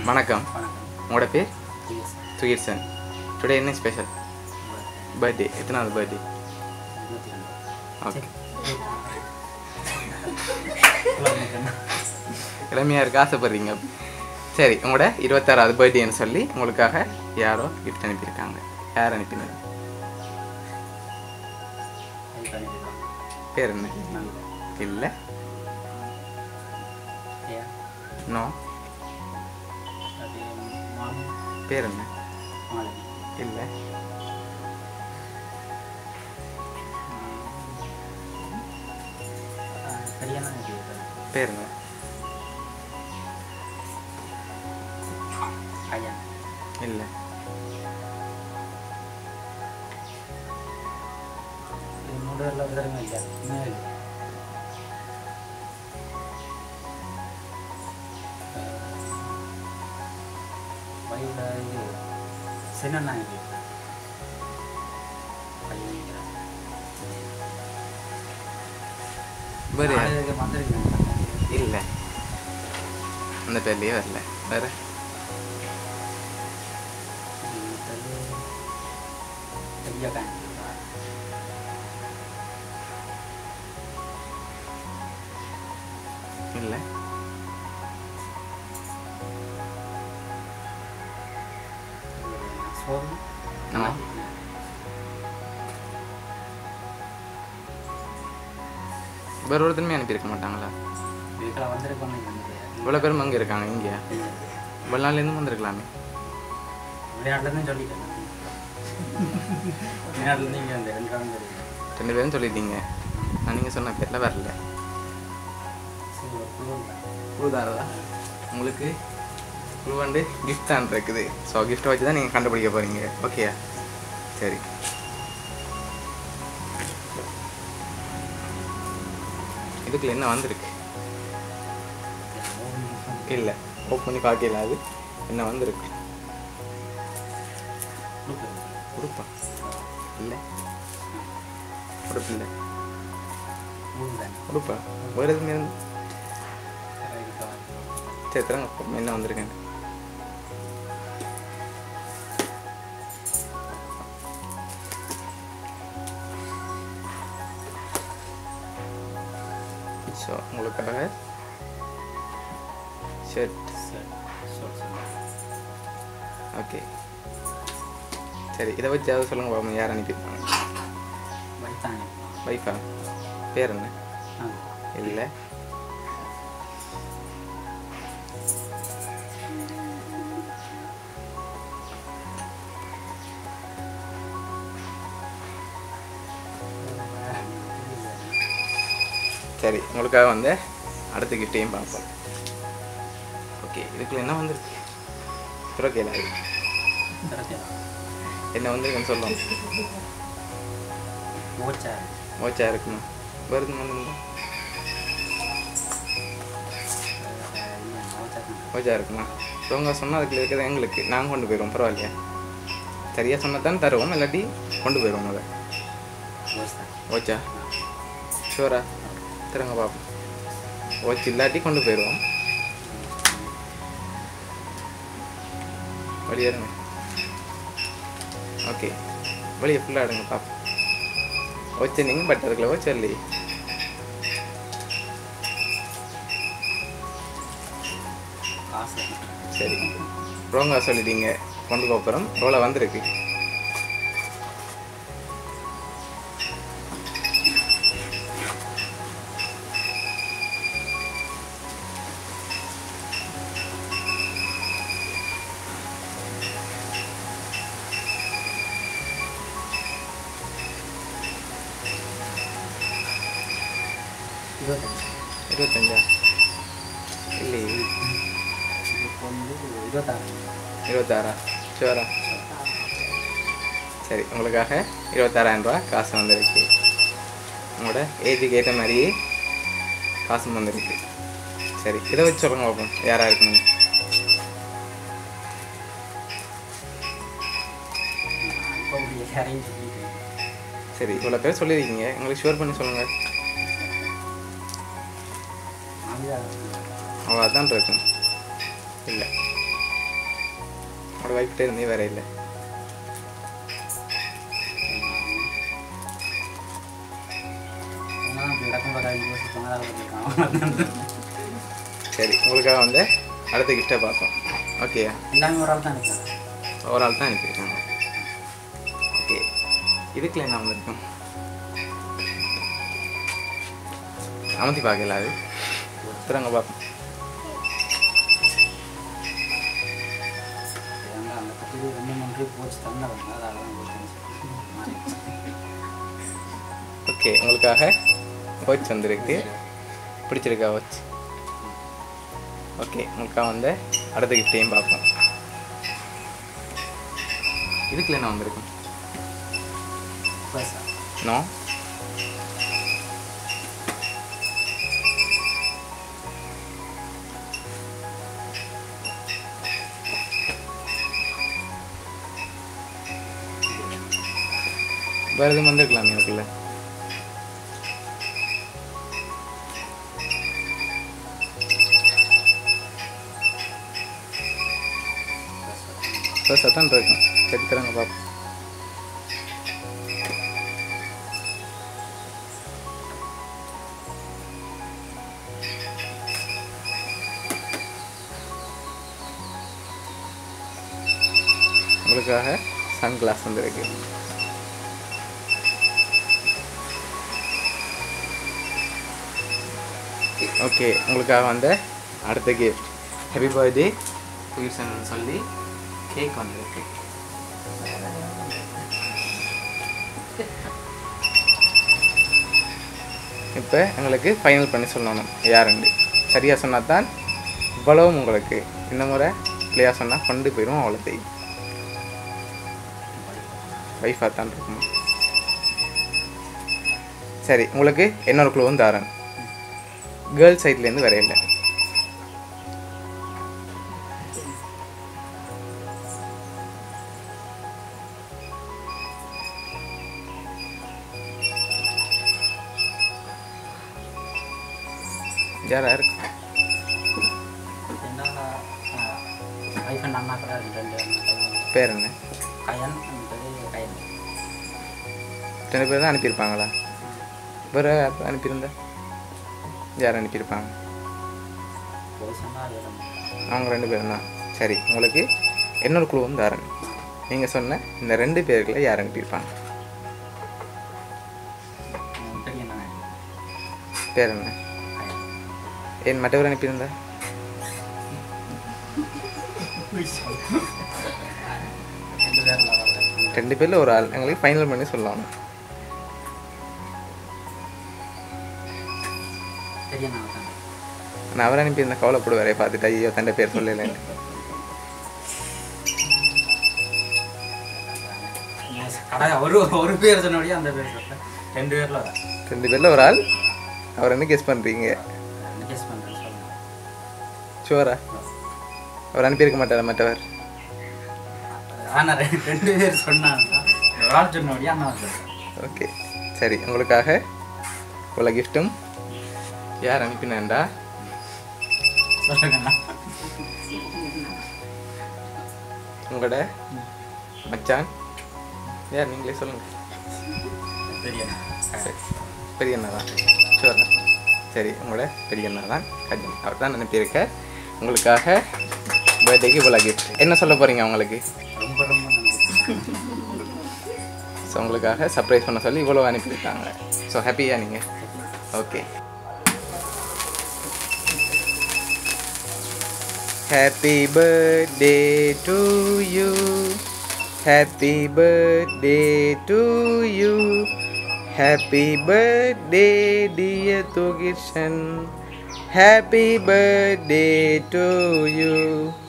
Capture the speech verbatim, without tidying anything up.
வணக்கம். உங்களோட பேர்? சுகீர்சன். டுடே என்ன ஸ்பெஷல்? பர்த்டே. எத்தனாவது பர்த்டே? ஓகே. இளமையாக இருக்க ஆசைப்படுறீங்க. சரி, உங்களோட இருபத்தாறாவது பர்த்டேன்னு சொல்லி உங்களுக்காக யாரோ கிஃப்ட் அனுப்பியிருக்காங்க. யார் அனுப்பினது? பேர் என்ன? இல்லை. நோ. பேர் என்ன? இல்லை. பேர் என்ன? இல்லை. இல்லை, அந்த பேர்லயே வரல. வேற இல்லை. வேற ஒருத்தருமே அனுப்பியிருக்க மாட்டாங்களா? இவ்வளோ பேரும் அங்கே இருக்காங்க. இங்கே வெளிநாட்டிலேருந்து வந்திருக்கலாமே. ரெண்டு பேரும் சொல்லிட்டீங்க. நான் நீங்கள் சொன்ன பேரில் வரல. குழுதாரதா உங்களுக்கு குழு வந்து கிஃப்ட் தான் இருக்குது. ஸோ கிஃப்ட்டை வச்சு தான் நீங்கள் கண்டுபிடிக்க போகிறீங்க. ஓகேயா? சரி. இதுக்குள்ள என்ன வந்திருக்கு? இல்லை, ஓப்பன் பண்ணி பார்க்கல. அது என்ன வந்திருக்கு? உடுப்பா? இல்லை, உடுப்பு இல்லை. உடுப்பா? வேறு எதுவுமே இருந்து சரி தரங்க. என்ன வந்திருக்கேன்? ஸோ உங்களுக்காக ஷர்ட். ஓகே, சரி. இதை வச்சு யாராவது சொல்லுங்க பாப்போம். யார் அனுப்பியிருப்பாங்க? வைஃபா? பேர் என்ன? இல்லை. சரி, உங்களுக்காக வந்து அடுத்த கிஃப்டையும் பார்ப்போம். ஓகே, இதுக்குள்ள என்ன வந்துருக்கு? துறக்கையில் என்ன வந்துருக்குன்னு சொல்லுவோம். மோச்சா இருக்குமா? வருது வந்து மோச்சா இருக்குமா? அவங்க சொன்னால் அதுக்குள்ள இருக்கிறது எங்களுக்கு நாங்கள் கொண்டு போயிடுவோம். பரவாயில்லையா? சரியாக சொன்னதான் தருவோம், இல்லாட்டி கொண்டு போயிடுவோம். அதை ஓச்சா ஷூரா? திருங்க பார்ப்போம். ஓச்சு இல்லாட்டி கொண்டு போயிடுவோம். வழியா இருங்க. ஓகே, வழியை ஃபுல்லாக எடுங்க பார்ப்போம். ஓச்சு நீங்கள் பட் அதுக்குள்ள ஓச்சு இல்லையே. சரி, ரோங்கா சொல்லிட்டீங்க. கொண்டு போகிறோம். ரோலை வந்திருக்கு. இருபத்தஞ்சா? இல்லையே. இருபத்தாறா? ஷுவரா? சரி, உங்களுக்காக இருபத்தாறாயிரம் ரூபா காசு வந்துருக்கு. உங்களோட ஏஜுக்கு ஏற்ற மாதிரியே காசும் வந்துருக்கு. சரி, இதை வச்சு சொல்லுங்க பார்ப்போம் யாராக இருக்கணும். சரி, இவ்வளோ பேர் சொல்லியிருக்கீங்க. உங்களுக்கு ஷுவர் பண்ணி சொல்லுங்கள். அவ்வளோ அதான் இருக்கும். இல்லை, உங்களோட வைஃப்கிட்ட இருந்தே வேற இல்லை. சரி, உங்களுக்காக வந்து அடுத்த கிஃப்டை பார்ப்போம். ஓகேயா? எல்லாமே ஒரு ஆள் தான் இருக்காங்க. ஒரு ஆள் தான் அனுப்பியிருக்காங்க. ஓகே, இதுக்குள்ள என்ன வந்திருக்கும்? அமர்த்தி பார்க்கல, அது திருங்க பார்ப்போம். ஓகே, உங்களுக்காக வாட்ச் வந்திருக்கு. பிடிச்சிருக்கா வாட்ச்? ஓகே, உங்களுக்காக வந்து அடுத்த கிஃப்டையும் பார்ப்போம். இதுக்குள்ள என்ன வந்திருக்கும்? நோ, வேறு எதுவும் வந்திருக்கலாமே அதுக்குள்ள. சத்தம் இருக்கும். சரி, தரங்க பார்ப்போம். உங்களுக்காக சன் கிளாஸ் வந்துருக்கு. ஓகே, உங்களுக்காக வந்து அடுத்த கிஃப்ட் ஹாப்பி பர்த்டே குயிர்சன் சொல்லி கேக் வந்துருக்கு. இப்போ எங்களுக்கு ஃபைனல் பண்ணி சொல்லணும் யாருண்டு. சரியாக சொன்னால் தான் இவ்வளவும் உங்களுக்கு. இந்த முறை பிள்ளையா சொன்னால் கொண்டு போயிடும். அவ்வளோ தெரியும். வைஃபாக தான் இருக்கும். சரி, உங்களுக்கு இன்னொரு குழுவும் தாரன். கேர்ள்ஸ் சைட்லேருந்து வரையில. யாரா இருக்கு? பேர் என்ன? ரெண்டு பேர் தான் அனுப்பியிருப்பாங்களா? வேறு அனுப்பியிருந்தா யார் அனுப்பியிருப்பாங்க? அவங்க ரெண்டு பேரும் தான். சரி, உங்களுக்கு இன்னொரு குழுவும் தாரன். நீங்கள் சொன்ன இந்த ரெண்டு பேர்களை யார் அனுப்பியிருப்பாங்க? பேர் என்ன? ஏன் மற்றவர் அனுப்பியிருந்தா? ரெண்டு பேரில் ஒரு ஆள் எங்களுக்கு ஃபைனல் பண்ணி சொல்லலாம். நான் அவர் அனுப்பியிருந்த கவலைப்படுவாரே பார்த்துட்டு ஐயோ தண்டை பேர் சொல்லலை. ஒரு பேர் சொன்னபடியே அந்த பேர் சொல்ல ரெண்டு பேர்ல ரெண்டு பேரில் ஒரு ஆள். அவர் என்ன கெஸ் பண்ணுறீங்க? ஷுவரா? அவர் அனுப்பியிருக்க மாட்டார் மற்றவர்? ஆனால் ரெண்டு பேர் சொன்னாங்க. ஓகே, சரி, உங்களுக்காக உள்ள கிஃப்ட்டும் யார் அனுப்பினேன்டா உங்களோட மச்சான் யார்? நீங்களே சொல்லுங்க. பெரிய அண்ணா தான். ஷுவரா? சரி, உங்களோட பெரிய அண்ணா தான், கஜன். அவர் தான் அனுப்பியிருக்க. உங்களுக்காக பர்த்டேக்கு இவ்வளோ கிஃப்ட். என்ன சொல்ல போகிறீங்க அவங்களுக்கு? ரொம்ப ரொம்ப நன்றி. ஸோ உங்களுக்காக சர்ப்ரைஸ் பண்ண சொல்லி இவ்வளோ அனுப்பியிருக்காங்க. ஸோ ஹாப்பியாக நீங்கள்? Okay. Happy birthday to you. Happy birthday to you. Happy birthday dear Tugishan. Happy birthday to you.